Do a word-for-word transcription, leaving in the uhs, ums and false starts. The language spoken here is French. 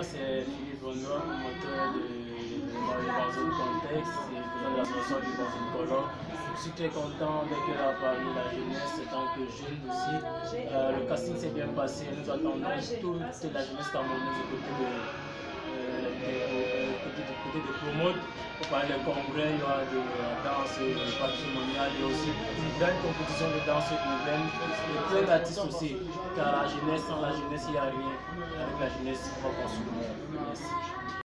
moi c'est Philippe Renoir, promoteur de l'événement Évasion de contexte et président de l'association Évasion de color. Je suis très content avec la famille, la jeunesse, tant que jeune aussi. Euh, le casting s'est bien passé, nous attendons toute la jeunesse camerounaise aux côtés de, euh, des, euh, côté de, côté de promote. Pour parler de congrès, il y aura de la danse patrimoniale et aussi une belle compétition de danse urbaine et plein d'artistes aussi. Car la jeunesse, sans la jeunesse, il n'y a rien. Avec la jeunesse, on va construire. Merci.